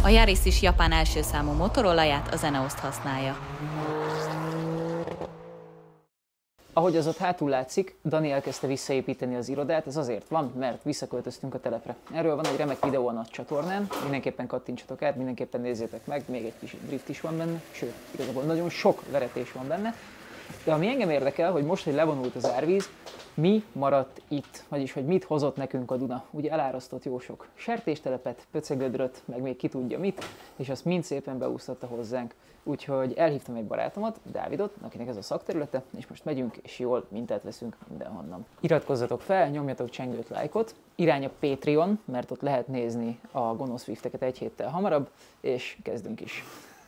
A Yaris is Japán első számú motorolaját, a Zeneoszt használja. Ahogy az ott hátul látszik, Dani elkezdte visszaépíteni az irodát, ez azért van, mert visszaköltöztünk a telepre. Erről van egy remek videó a nagy csatornán, mindenképpen kattintsatok át, mindenképpen nézzétek meg, még egy kis drift is van benne, sőt, igazából nagyon sok veretés van benne. De ami engem érdekel, hogy most, hogy levonult az árvíz, mi maradt itt, vagyis hogy mit hozott nekünk a Duna. Ugye elárasztott jó sok sertéstelepet, pöcegödröt, meg még ki tudja mit, és azt mind szépen beúsztatta hozzánk. Úgyhogy elhívtam egy barátomat, Dávidot, akinek ez a szakterülete, és most megyünk, és jól mintát veszünk mindenhonnan. Iratkozzatok fel, nyomjatok csengőt, lájkot, irány a Patreon, mert ott lehet nézni a gonosz Swifteket egy héttel hamarabb, és kezdünk is.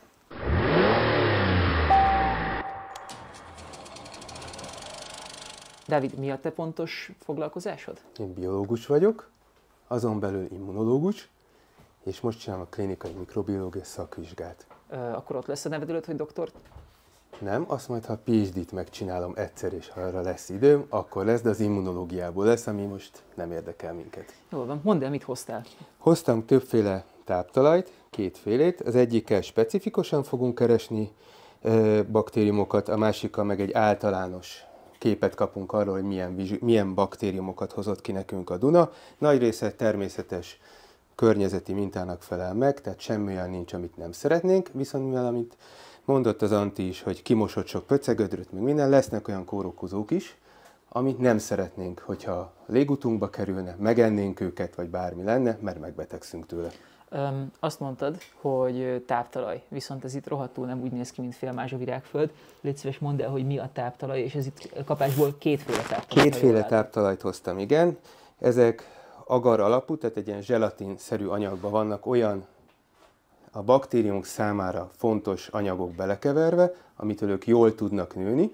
Dávid, mi a te pontos foglalkozásod? Én biológus vagyok, azon belül immunológus, és most csinálom a klinikai mikrobiológia szakvizsgát. Akkor ott lesz a nevedülőd, hogy doktor? Nem, azt majd, ha a PhD-t megcsinálom egyszer, és ha arra lesz időm, akkor lesz, de az immunológiából lesz, ami most nem érdekel minket. Jól van, mondd el, mit hoztál? Hoztam többféle táptalajt, kétfélét. Az egyikkel specifikusan fogunk keresni baktériumokat, a másikkal meg egy általános képet kapunk arról, hogy milyen baktériumokat hozott ki nekünk a Duna. Nagy része természetes környezeti mintának felel meg, tehát semmi olyan nincs, amit nem szeretnénk, viszont mivel, amit mondott az Antti is, hogy kimosott sok pöcegödröt, meg minden, lesznek olyan kórokozók is, amit nem szeretnénk, hogyha a légutunkba kerülne, megennénk őket, vagy bármi lenne, mert megbetegszünk tőle. Azt mondtad, hogy táptalaj, viszont ez itt rohadtul nem úgy néz ki, mint félmás a virágföld. Légy szíves, mondd el, hogy mi a táptalaj, és ez itt kapásból kétféle táptalaj. Kétféle táptalajt hoztam, igen. Ezek agar alapú, tehát egy ilyen zselatinszerű anyagban vannak olyan a baktériumok számára fontos anyagok belekeverve, amitől ők jól tudnak nőni,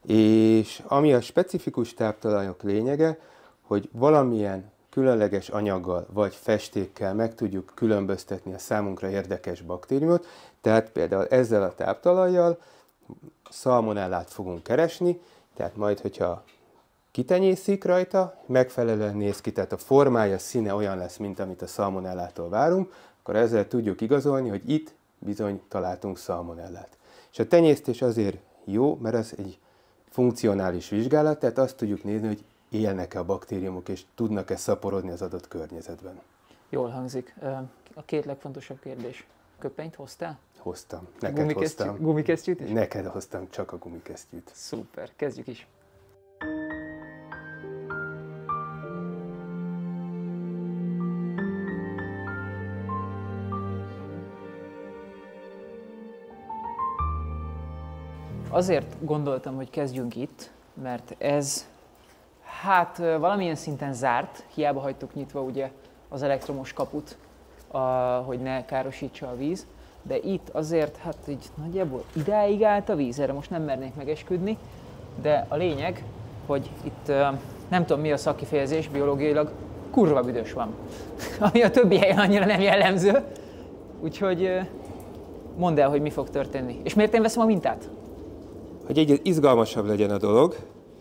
és ami a specifikus táptalajok lényege, hogy valamilyen különleges anyaggal vagy festékkel meg tudjuk különböztetni a számunkra érdekes baktériumot, tehát például ezzel a táptalajjal szalmonellát fogunk keresni, tehát majd, hogyha kitenyészik rajta, megfelelően néz ki, tehát a formája, színe olyan lesz, mint amit a szalmonellától várunk, akkor ezzel tudjuk igazolni, hogy itt bizony találtunk szalmonellát. És a tenyésztés azért jó, mert ez egy funkcionális vizsgálat, tehát azt tudjuk nézni, hogy élnek-e a baktériumok, és tudnak-e szaporodni az adott környezetben. Jól hangzik. A két legfontosabb kérdés. Köpenyt hoztál? Hoztam. Neked hoztam. Gumikesztyűt is? Neked hoztam csak a gumikesztyűt. Szuper, kezdjük is. Azért gondoltam, hogy kezdjünk itt, mert ez valamilyen szinten zárt, hiába hagytuk nyitva ugye az elektromos kaput, hogy ne károsítsa a víz, de itt azért így nagyjából idáig állt a víz, erre most nem mernék megesküdni, de a lényeg, hogy itt nem tudom mi a szakkifejezés biológiailag, kurva büdös van, ami a többi helyen annyira nem jellemző, úgyhogy mondd el, hogy mi fog történni. És miért én veszem a mintát? Hogy egy izgalmasabb legyen a dolog,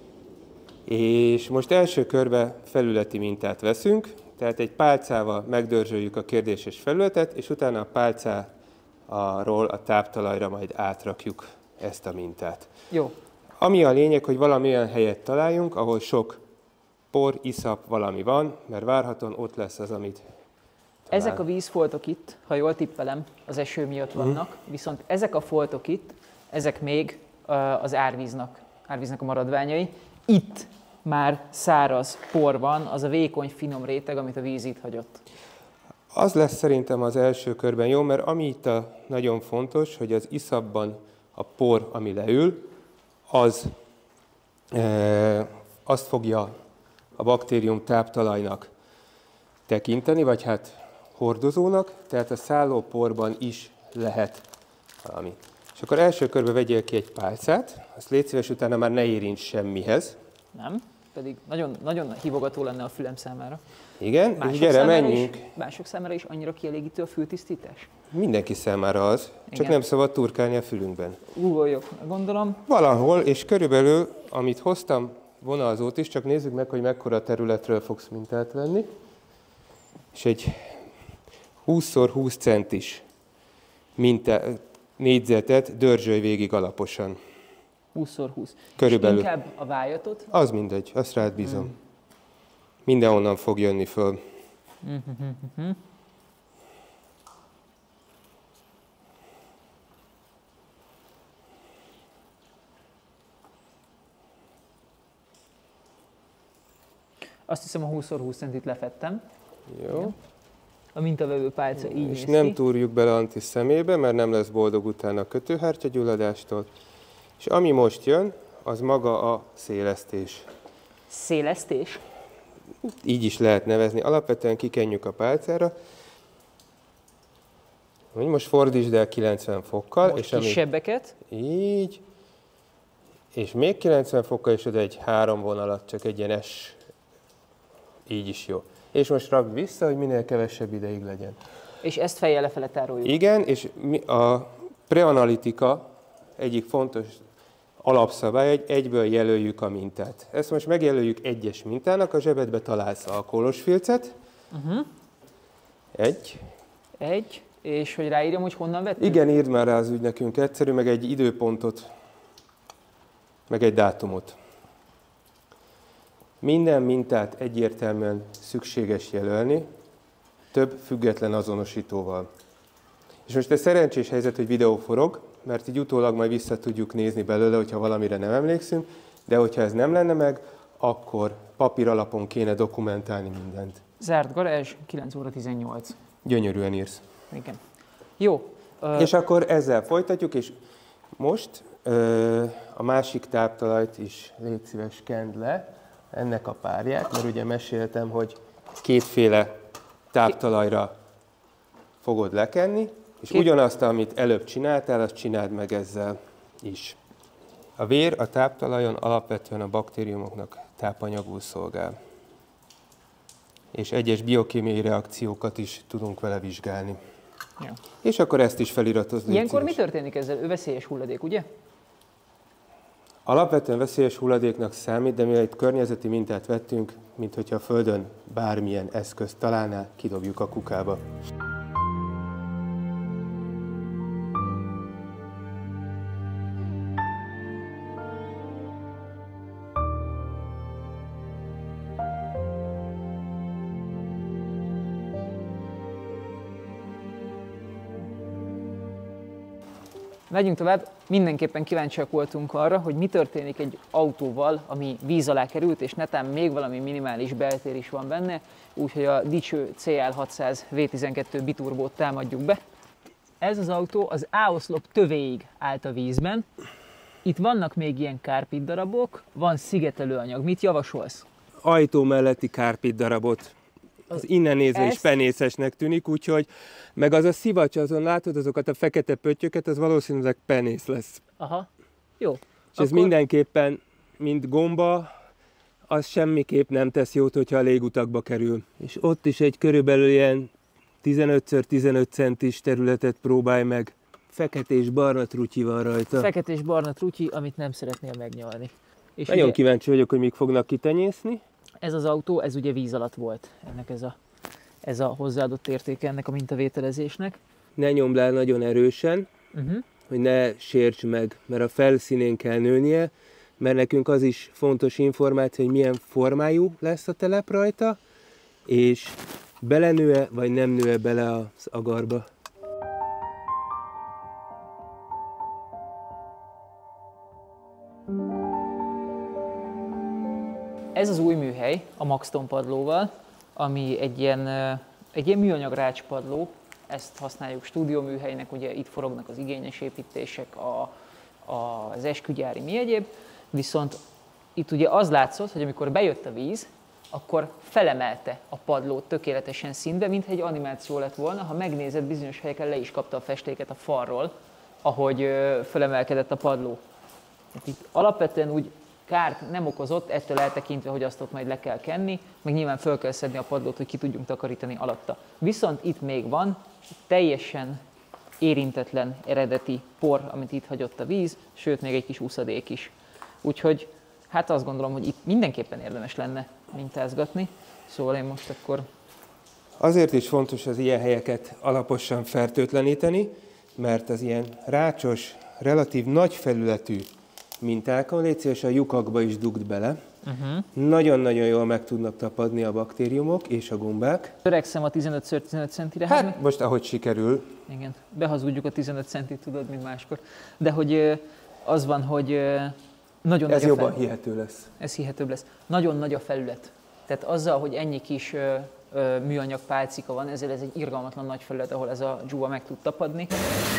és most első körben felületi mintát veszünk, tehát egy pálcával megdörzsöljük a kérdéses felületet, és utána a pálcáról a táptalajra majd átrakjuk ezt a mintát. Jó. Ami a lényeg, hogy valami olyan helyet találjunk, ahol sok por, iszap, valami van, mert várhatóan ott lesz az, amit talál. Ezek a vízfoltok itt, ha jól tippelem, az eső miatt vannak, viszont ezek a foltok itt, ezek még az árvíznak a maradványai. Itt már száraz por van, az a vékony, finom réteg, amit a víz itt hagyott. Az lesz szerintem az első körben jó, mert ami itt nagyon fontos, hogy az iszapban a por, ami leül, azt fogja a baktérium táptalajnak tekinteni, vagy hát hordozónak, tehát a szállóporban is lehet valami. És akkor első körben vegyél ki egy pálcát, azt légy szíves, utána már ne érints semmihez. Nem, pedig nagyon, nagyon hívogató lenne a fülem számára. Igen, és gyere, menjünk. Mások számára is annyira kielégítő a fültisztítás? Mindenki számára az, igen. Csak nem szabad turkálni a fülünkben. Ugorjok, gondolom. Valahol, és körülbelül, amit hoztam vonalzót is, csak nézzük meg, hogy mekkora területről fogsz mintát venni. És egy 20x20 centis négyzetet dörzsölj végig alaposan. 20x20. Körülbelül. És inkább a vájatot? Az mindegy, azt rád bízom. Mindenhonnan fog jönni föl. Azt hiszem a 20x20 centit lefettem. Jó. A mintavevő pálca így És néz nem ki. túrjuk bele Antti szemébe, mert nem lesz boldog utána a kötőhártyagyulladástól. És ami most jön, az maga a szélesztés. Szélesztés? Így is lehet nevezni. Alapvetően kikenjük a pálcára. Most fordítsd el 90 fokkal. Most kisebbeket. Így. És még 90 fokkal, és oda egy 3 vonalat, csak egy ilyen S. Így is jó. És most rakd vissza, hogy minél kevesebb ideig legyen. És ezt fejjel lefele tároljuk. Igen, és a preanalitika egyik fontos alapszabály, hogy egyből jelöljük a mintát. Ezt most megjelöljük egyes mintának, a zsebedbe találsz alkoholos filcet. Egy. És hogy ráírjam, hogy honnan vettük? Igen, írd már rá az ügynökünk egyszerű, meg egy időpontot, meg egy dátumot. Minden mintát egyértelműen szükséges jelölni, több független azonosítóval. És most ez szerencsés helyzet, hogy videó forog, mert így utólag majd vissza tudjuk nézni belőle, hogyha valamire nem emlékszünk, de hogyha ez nem lenne meg, akkor papír alapon kéne dokumentálni mindent. Zárt garázs, 9 óra 18. Gyönyörűen írsz. Igen. Jó. És akkor ezzel folytatjuk, és most a másik táptalajt is légy szíves, kend le, ennek a párját, mert ugye meséltem, hogy kétféle táptalajra fogod lekenni, és ugyanazt, amit előbb csináltál, azt csináld meg ezzel is. A vér a táptalajon alapvetően a baktériumoknak tápanyagul szolgál. És egyes biokémiai reakciókat is tudunk vele vizsgálni. Ja. És akkor ezt is feliratozd. Ilyenkor mi történik ezzel? Ő veszélyes hulladék, ugye? Alapvetően veszélyes hulladéknak számít, de mivel itt környezeti mintát vettünk, mint hogyha a Földön bármilyen eszközt találnál, kidobjuk a kukába. Megyünk tovább, mindenképpen kíváncsiak voltunk arra, hogy mi történik egy autóval, ami víz alá került, és netán még valami minimális beltér is van benne, úgyhogy a dicső CL600 V12 biturbót támadjuk be. Ez az autó az A-oszlop tövéig állt a vízben. Itt vannak még ilyen kárpit darabok, van szigetelőanyag. Mit javasolsz? Ajtó melletti kárpit darabot. Az innen nézve is penészesnek tűnik, úgyhogy meg az a szivacs, azon látod azokat a fekete pöttyöket, az valószínűleg penész lesz. Aha, jó. És akkor... ez mindenképpen, mint gomba, az semmiképp nem tesz jót, hogyha a légutakba kerül. És ott is egy körülbelül ilyen 15x15 centis területet próbálj meg. Fekete és barna trutyi van rajta. Fekete és barna trutyi, amit nem szeretnél megnyalni. És nagyon ugye... kíváncsi vagyok, hogy mik fognak kitenyészni. Ez az autó, ez ugye víz alatt volt, ennek ez a hozzáadott értéke ennek a mintavételezésnek. Ne nyomd el nagyon erősen, hogy ne sérts meg, mert a felszínén kell nőnie, mert nekünk az is fontos információ, hogy milyen formájú lesz a telep rajta, és belenő-e vagy nem nő-e bele az agarba. Ez az új műhely a Maxton padlóval, ami egy ilyen műanyag rácspadló, ezt használjuk stúdióműhelynek, ugye itt forognak az igényes építések, az eskügyári mi egyéb, viszont itt ugye az látszott, hogy amikor bejött a víz, akkor felemelte a padlót tökéletesen színbe, mintha egy animáció lett volna, ha megnézed, bizonyos helyeken le is kapta a festéket a falról, ahogy felemelkedett a padló. Itt alapvetően úgy kárt nem okozott, ettől eltekintve, hogy azt ott majd le kell kenni, meg nyilván föl kell szedni a padlót, hogy ki tudjunk takarítani alatta. Viszont itt még van teljesen érintetlen eredeti por, amit itt hagyott a víz, sőt még egy kis úszadék is. Úgyhogy hát azt gondolom, hogy itt mindenképpen érdemes lenne mintázgatni, szóval én most akkor... Azért is fontos az ilyen helyeket alaposan fertőtleníteni, mert az ilyen rácsos, relatív nagy felületű mintákon, légy szíves, a lyukakba is dugd bele. Nagyon-nagyon jól meg tudnak tapadni a baktériumok és a gombák. Törekszem a 15x15 centire. Hát most ahogy sikerül. Igen, behazudjuk a 15 centit, tudod, mint máskor. De hogy az van, hogy nagyon Ez nagy jobban hihető lesz. Ez hihetőbb lesz. Nagyon nagy a felület. Tehát azzal, hogy ennyi kis műanyag pálcika van, ezzel ez egy irgalmatlan nagy felület, ahol ez a dzsúva meg tud tapadni.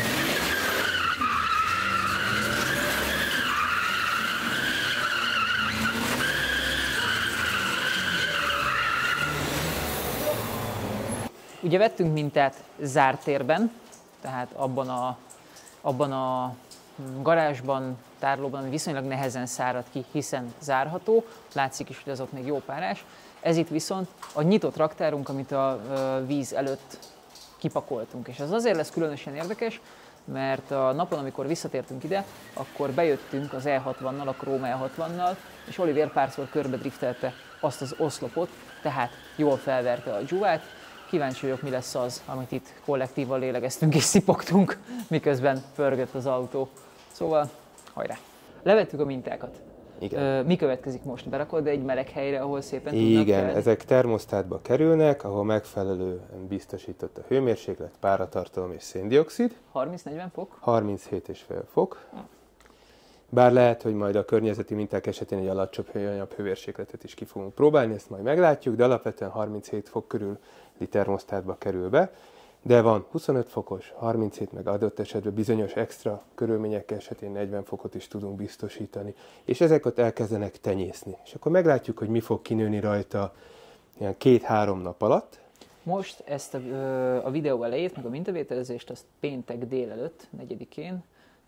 Ugye vettünk mintát zárt térben, tehát abban a garázsban, tárolóban, ami viszonylag nehezen szárad ki, hiszen zárható. Látszik is, hogy az ott még jó párás. Ez itt viszont a nyitott raktárunk, amit a víz előtt kipakoltunk. És ez azért lesz különösen érdekes, mert a napon, amikor visszatértünk ide, akkor bejöttünk az E60-nal, a Chrome E60-nal, és Oliver párszor körbe driftelte azt az oszlopot, tehát jól felverte a dzsúvát. Kíváncsi vagyok, mi lesz az, amit itt kollektívan lélegeztünk és szipogtunk, miközben pörgött az autó. Szóval, hajrá! Levettük a mintákat. Igen. Mi következik most? Berakod egy meleg helyre, ahol szépen tudnak Igen, kelni? ezek termosztátba kerülnek, ahol megfelelően biztosított a hőmérséklet, páratartalom és széndioxid. 30-40 fok? 37,5 fok. Bár lehet, hogy majd a környezeti minták esetén egy alacsonyabb hőmérsékletet is ki fogunk próbálni, ezt majd meglátjuk, de alapvetően 37 fok körüli termosztátba kerül be. De van 25 fokos, 37, meg adott esetben bizonyos extra körülmények esetén 40 fokot is tudunk biztosítani. És ezeket elkezdenek tenyészni. És akkor meglátjuk, hogy mi fog kinőni rajta ilyen 2-3 nap alatt. Most ezt a videó elejét, meg a mintavételezést, azt péntek délelőtt, 4-én,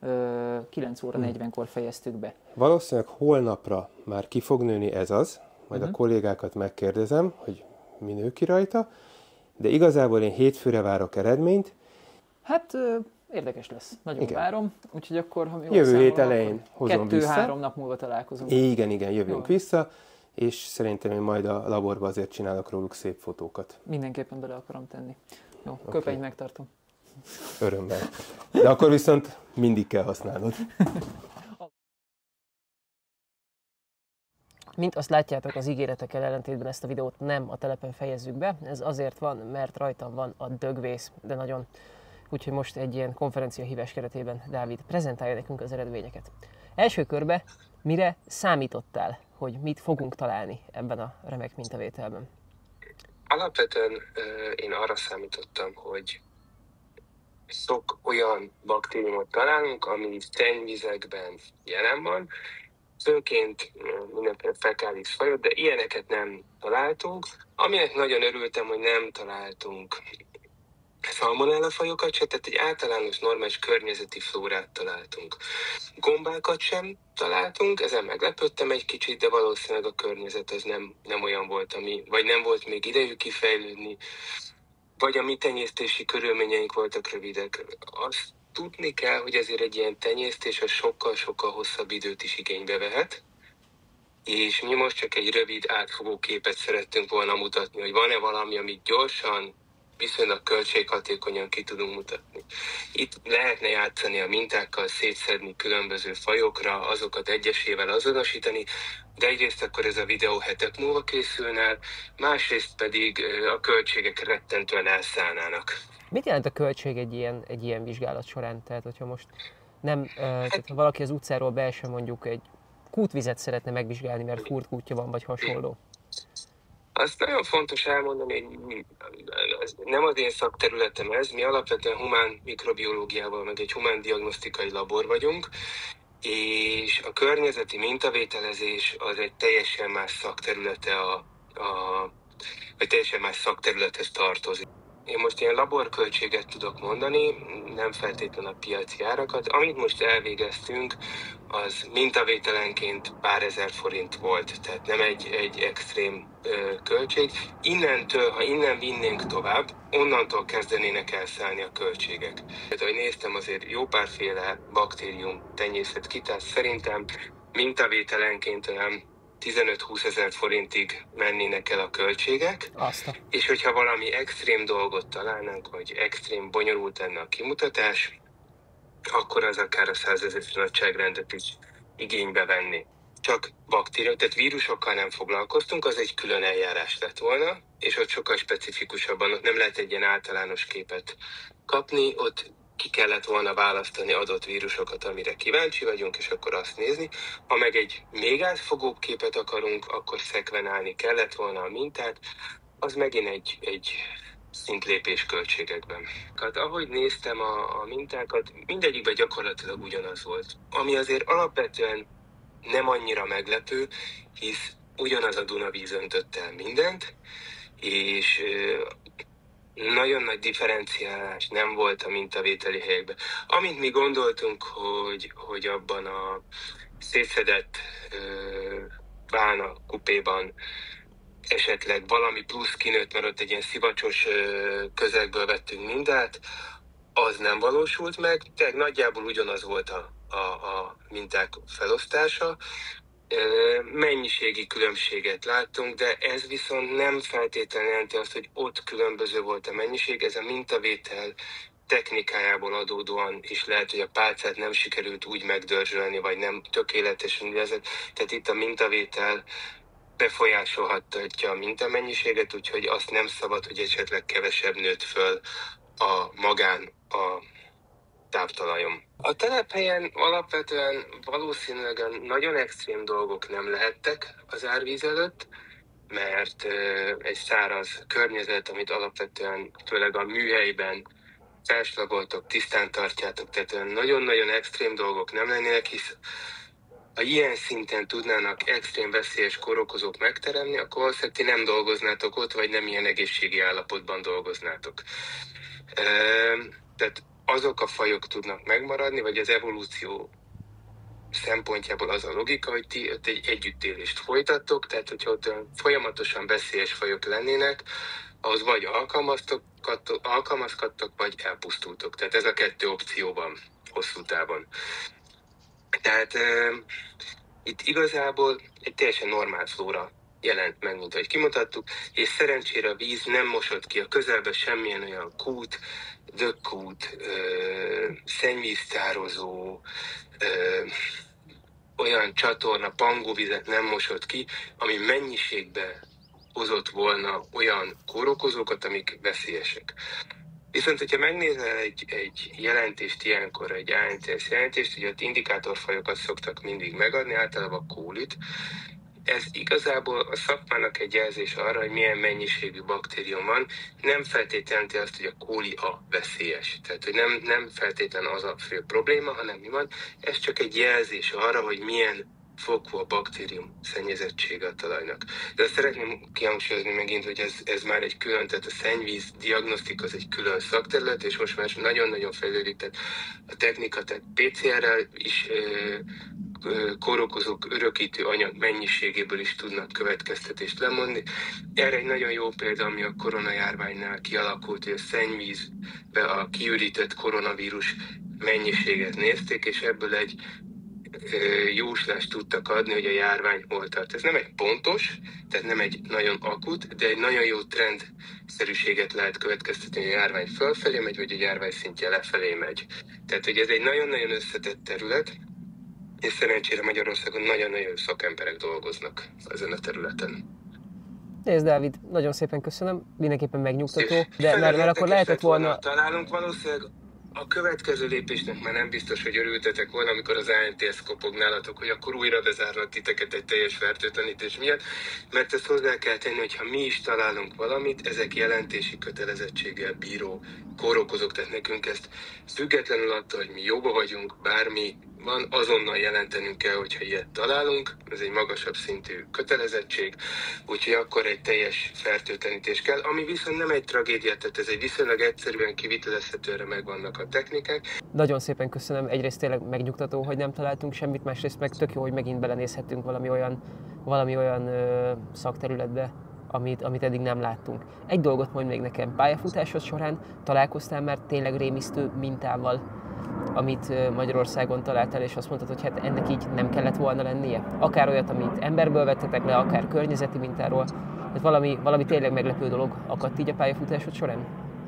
9 óra 40-kor fejeztük be. Valószínűleg holnapra már ki fog nőni ez az, majd a kollégákat megkérdezem, hogy mi nő ki rajta, de igazából én hétfőre várok eredményt. Hát érdekes lesz, nagyon várom, úgyhogy akkor, ha jól jövő hét számolom, elején hozom vissza. 2-3 nap múlva találkozunk. Igen, jövünk Jól. vissza, és szerintem én majd a laborba azért csinálok róluk szép fotókat. Mindenképpen bele akarom tenni. Jó, köpenyt megtartom. Örömmel. De akkor viszont mindig kell használnod. Mint azt látjátok, az ígéretekkel ellentétben ezt a videót nem a telepen fejezzük be. Ez azért van, mert rajtam van a dögvész, de nagyon. Úgyhogy most egy ilyen konferencia hívás keretében Dávid prezentálja nekünk az eredményeket. Első körbe mire számítottál, hogy mit fogunk találni ebben a remek mintavételben? Alapvetően én arra számítottam, hogy sok olyan baktériumot találunk, ami szennyvizekben jelen van, főként mindenféle fekális fajok, de ilyeneket nem találtunk. Aminek nagyon örültem, hogy nem találtunk szalmonella fajokat se, tehát egy általános normális környezeti flórát találtunk. Gombákat sem találtunk, ezen meglepődtem egy kicsit, de valószínűleg a környezet az nem olyan volt, vagy nem volt még idejük kifejlődni, vagy a mi tenyésztési körülményeink voltak rövidek. Azt tudni kell, hogy ezért egy ilyen tenyésztés az sokkal-sokkal hosszabb időt is igénybe vehet, és mi most csak egy rövid átfogó képet szerettünk volna mutatni, hogy van-e valami, amit gyorsan, viszonylag költséghatékonyan ki tudunk mutatni. Itt lehetne játszani a mintákkal, szétszedni különböző fajokra, azokat egyesével azonosítani, de egyrészt akkor ez a videó hetek múlva készülne el, másrészt pedig a költségek rettentően elszállnának. Mit jelent a költség egy ilyen vizsgálat során? Tehát, hogyha most tehát, ha valaki az utcáról beesve mondjuk egy kútvizet szeretne megvizsgálni, mert kurtkútja van, vagy hasonló. Azt nagyon fontos elmondani, hogy nem az én szakterületem ez, mi alapvetően humán mikrobiológiával, meg egy humán diagnosztikai labor vagyunk, és a környezeti mintavételezés az egy teljesen más szakterülete, vagy teljesen más szakterülethez tartozik. Én most ilyen laborköltséget tudok mondani, nem feltétlenül a piaci árakat. Amit most elvégeztünk, az mintavételenként pár ezer forint volt, tehát nem egy extrém költség. Innentől, ha innen vinnénk tovább, onnantól kezdenének elszállni a költségek. Tehát, ahogy néztem, azért jó párféle baktérium tenyészet ki, tehát szerintem mintavételenként olyan 15-20 ezer forintig mennének el a költségek, és hogyha valami extrém dolgot találnánk, vagy extrém bonyolult lenne a kimutatás, akkor az akár a 100 000 nagyságrendet is igénybe venni. Csak baktérium, tehát vírusokkal nem foglalkoztunk, az egy külön eljárás lett volna, és ott sokkal specifikusabban, ott nem lehet egy ilyen általános képet kapni, ott ki kellett volna választani adott vírusokat, amire kíváncsi vagyunk, és akkor azt nézni. Ha meg egy még átfogóbb képet akarunk, akkor szekvenálni kellett volna a mintát, az megint egy szintlépés költségekben. Hát ahogy néztem a mintákat, mindegyikben gyakorlatilag ugyanaz volt. Ami azért alapvetően nem annyira meglepő, hisz ugyanaz a Dunavíz öntött el mindent, és nagyon nagy differenciálás nem volt a mintavételi helyekben. Amint mi gondoltunk, hogy abban a szétszedett bálna kupéban esetleg valami plusz kinőtt, mert ott egy ilyen szivacsos közegből vettünk mindent, az nem valósult meg, tehát nagyjából ugyanaz volt a minták felosztása. Mennyiségi különbséget láttunk, de ez viszont nem feltétlenül jelenti azt, hogy ott különböző volt a mennyiség, ez a mintavétel technikájából adódóan is lehet, hogy a pálcát nem sikerült úgy megdörzsölni, vagy nem tökéletesen ügyezett. Tehát itt a mintavétel befolyásolhatja a mintamennyiséget, úgyhogy azt nem szabad, hogy esetleg kevesebb nőtt föl a táptalajon. A telephelyen alapvetően valószínűleg nagyon extrém dolgok nem lehettek az árvíz előtt, mert egy száraz környezet, amit alapvetően főleg a műhelyben felslagoltok, tisztán tartjátok, tehát nagyon-nagyon extrém dolgok nem lennének, hisz ha ilyen szinten tudnának extrém veszélyes kórokozók megteremni, akkor valószínűleg ti nem dolgoznátok ott, vagy nem ilyen egészségi állapotban dolgoznátok. Tehát azok a fajok tudnak megmaradni, vagy az evolúció szempontjából az a logika, hogy ti ott egy együttélést folytattok, tehát hogyha ott folyamatosan veszélyes fajok lennének, ahhoz vagy alkalmazkodtok, vagy elpusztultok. Tehát ez a kettő opció van hosszú távon. Tehát itt igazából egy teljesen normál flóra jelent meg, mint ahogy kimutattuk, és szerencsére a víz nem mosott ki a közelbe semmilyen olyan kút, dökkút, szennyvíztározó, olyan csatorna, pangóvizet nem mosott ki, ami mennyiségbe hozott volna olyan kórokozókat, amik veszélyesek. Viszont, hogyha megnézel egy jelentést ilyenkor, egy ANTS jelentést, ugye ott indikátorfajokat szoktak mindig megadni, általában kólit. Ez igazából a szakmának egy jelzés arra, hogy milyen mennyiségű baktérium van. Nem feltétlenül azt, hogy a kóli a veszélyes. Tehát, hogy nem feltétlenül az a fő probléma, hanem mi van. Ez csak egy jelzés arra, hogy milyen fokú a baktérium szennyezettsége a talajnak. De azt szeretném kihangsúlyozni megint, hogy ez már egy külön, tehát a szennyvíz diagnosztika az egy külön szakterület, és most már nagyon-nagyon fejlődik, tehát a technika, tehát PCR-rel is kórokozók örökítő anyag mennyiségéből is tudnak következtetést lemondni. Erre egy nagyon jó példa, ami a koronajárványnál kialakult, hogy a szennyvízbe a kiürített koronavírus mennyiséget nézték, és ebből egy jóslást tudtak adni, hogy a járvány hol tart. Ez nem egy pontos, tehát nem egy nagyon akut, de egy nagyon jó trendszerűséget lehet következtetni, hogy a járvány fölfelé megy, vagy a járvány szintje lefelé megy. Tehát, hogy ez egy nagyon-nagyon összetett terület, és szerencsére Magyarországon nagyon-nagyon szakemberek dolgoznak ezen a területen. Nézd, Dávid, nagyon szépen köszönöm, mindenképpen megnyugtató, de mert akkor lehetett volna... Találunk valószínűleg a következő lépésnek már nem biztos, hogy örültetek volna, amikor az ANTS kopog nálatok, hogy akkor újra bezárnak titeket egy teljes fertőtlenítés miatt, mert ezt hozzá kell tenni, hogy ha mi is találunk valamit, ezek jelentési kötelezettséggel bíró kórokozók, tehát nekünk ezt függetlenül attól, hogy mi jóba vagyunk, bármi van, azonnal jelentenünk kell, hogyha ilyet találunk, ez egy magasabb szintű kötelezettség, úgyhogy akkor egy teljes fertőtlenítés kell, ami viszont nem egy tragédia, tehát ez egy viszonylag egyszerűen kivitelezhetőre megvannak a technikák. Nagyon szépen köszönöm, egyrészt tényleg megnyugtató, hogy nem találtunk semmit, másrészt meg tök jó, hogy megint belenézhettünk valami olyan szakterületbe, amit eddig nem láttunk. Egy dolgot mondj még nekem, pályafutásod során találkoztál már tényleg rémisztő mintával, amit Magyarországon találtál, és azt mondtad, hogy hát ennek így nem kellett volna lennie? Akár olyat, amit emberből vettetek le, akár környezeti mintáról, tehát valami tényleg meglepő dolog akadt így a pályafutásod során?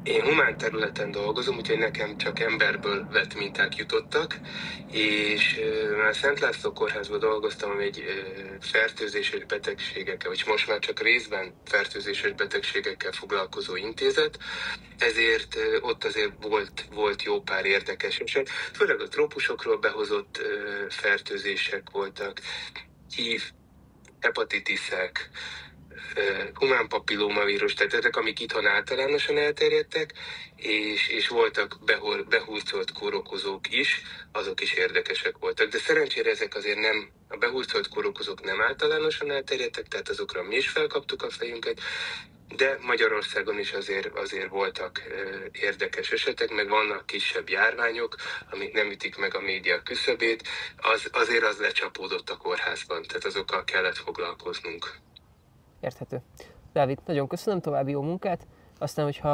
Én humán területen dolgozom, úgyhogy nekem csak emberből vett minták jutottak, és már Szent László kórházban dolgoztam, ami egy fertőzéses betegségekkel, vagy most már csak részben fertőzéses betegségekkel foglalkozó intézet, ezért ott azért volt jó pár érdekes eset. Főleg a trópusokról behozott fertőzések voltak, HIV, hepatitiszek, humán papillómavírus, tehát ezek, amik itthon általánosan elterjedtek, és voltak behurcolt kórokozók is, azok is érdekesek voltak. De szerencsére ezek azért nem, a behurcolt kórokozók nem általánosan elterjedtek, tehát azokra mi is felkaptuk a fejünket, de Magyarországon is azért voltak érdekes esetek, meg vannak kisebb járványok, amik nem ütik meg a média küszöbét, azért az lecsapódott a kórházban, tehát azokkal kellett foglalkoznunk. Érthető. Dávid, nagyon köszönöm, további jó munkát. Aztán, hogyha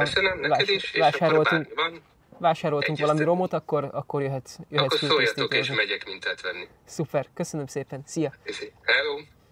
vásároltunk valami romot, akkor jöhetsz akkor szóljatok és megyek mintát venni. Szuper, köszönöm szépen. Szia! Hello!